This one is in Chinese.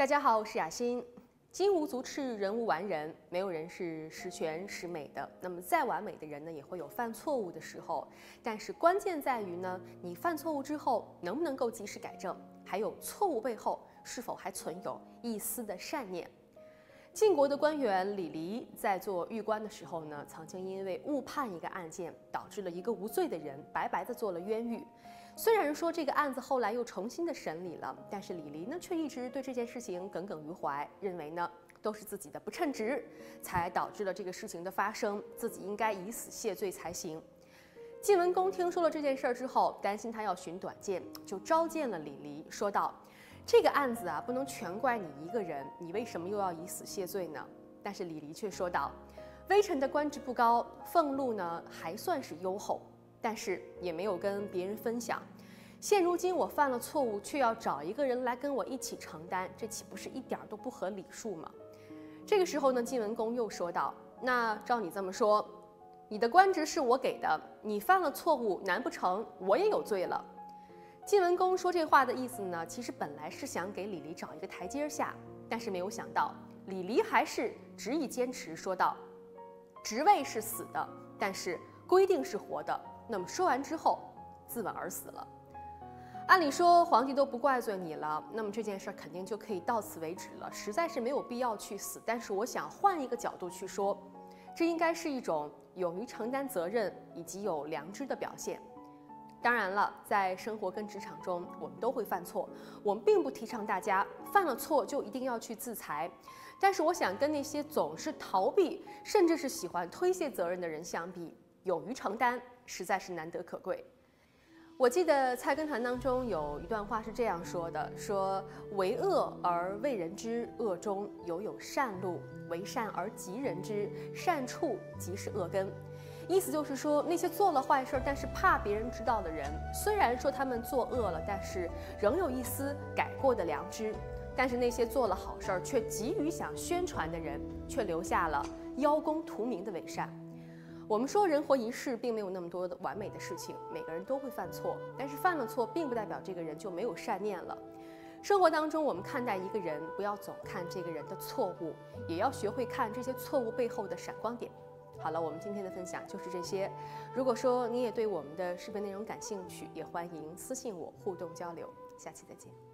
大家好，我是雅欣。金无足赤，人无完人，没有人是十全十美的。那么再完美的人呢，也会有犯错误的时候。但是关键在于呢，你犯错误之后能不能够及时改正，还有错误背后是否还存有一丝的善念。晋国的官员李黎在做狱官的时候呢，曾经因为误判一个案件，导致了一个无罪的人白白的做了冤狱。虽然说这个案子后来又重新的审理了，但是李黎呢却一直对这件事情耿耿于怀，认为呢都是自己的不称职，才导致了这个事情的发生，自己应该以死谢罪才行。晋文公听说了这件事之后，担心他要寻短见，就召见了李黎，说道：“这个案子啊，不能全怪你一个人，你为什么又要以死谢罪呢？”但是李黎却说道：“微臣的官职不高，俸禄呢还算是优厚，但是也没有跟别人分享。现如今我犯了错误，却要找一个人来跟我一起承担，这岂不是一点都不合理数吗？”这个时候呢，晋文公又说道：“那照你这么说，你的官职是我给的，你犯了错误，难不成我也有罪了？”晋文公说这话的意思呢，其实本来是想给李黎找一个台阶下，但是没有想到李黎还是执意坚持，说道：“职位是死的，但是规定是活的。”那么说完之后，自刎而死了。按理说皇帝都不怪罪你了，那么这件事肯定就可以到此为止了，实在是没有必要去死。但是我想换一个角度去说，这应该是一种勇于承担责任以及有良知的表现。当然了，在生活跟职场中，我们都会犯错，我们并不提倡大家犯了错就一定要去自裁。但是我想跟那些总是逃避，甚至是喜欢推卸责任的人相比，勇于承担实在是难得可贵。我记得《菜根谭》当中有一段话是这样说的：说为恶而为人知，恶中有善路；为善而急人知，善处即是恶根。意思就是说，那些做了坏事但是怕别人知道的人，虽然说他们作恶了，但是仍有一丝改过的良知；但是那些做了好事却急于想宣传的人，却留下了邀功图名的伪善。我们说人活一世，并没有那么多的完美的事情，每个人都会犯错，但是犯了错并不代表这个人就没有善念了。生活当中，我们看待一个人，不要总看这个人的错误，也要学会看这些错误背后的闪光点。好了，我们今天的分享就是这些。如果说你也对我们的视频内容感兴趣，也欢迎私信我互动交流。下期再见。